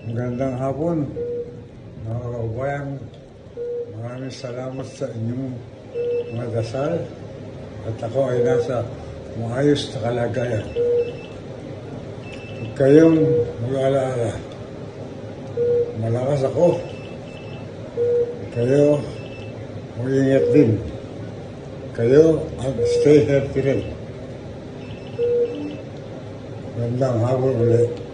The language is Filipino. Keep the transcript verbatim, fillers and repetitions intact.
Magandang hapon, mga kababayan. Maraming salamat sa inyong mga dasal at ako ay nasa maayos na kalagayan. Huwag kayong mag-alaala. Malakas ako. Kayo, mag-ingat din. Kayo, at stay healthy rin. Magandang hapon ulit.